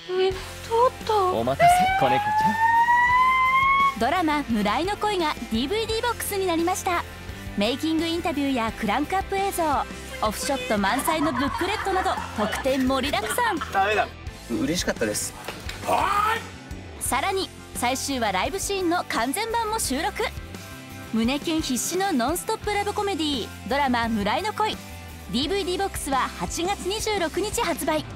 お待たせ子猫ちゃん。 ドラマ「村井の恋」が DVD ボックスになりました。メイキングインタビューやクランクアップ映像、オフショット満載のブックレットなど特典盛りだくさん。 嬉しかったです。 さらに最終話ライブシーンの完全版も収録。胸キュン必至のノンストップラブコメディドラマ「村井の恋」 DVD ボックスは8月26日発売。